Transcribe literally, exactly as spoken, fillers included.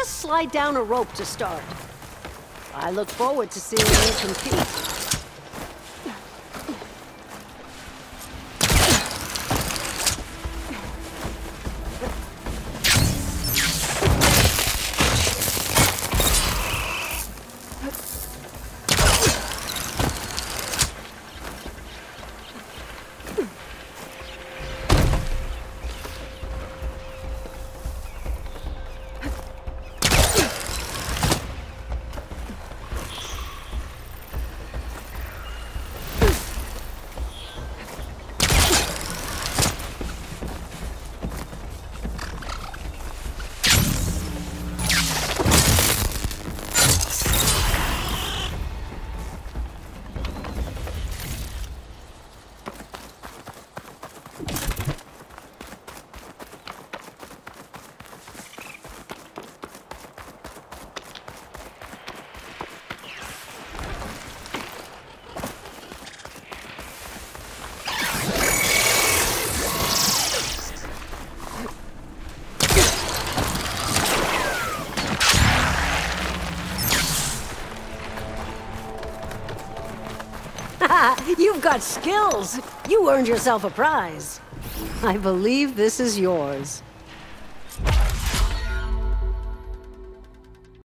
just slide down a rope to start. I look forward to seeing you compete. You've got skills. You earned yourself a prize. I believe this is yours.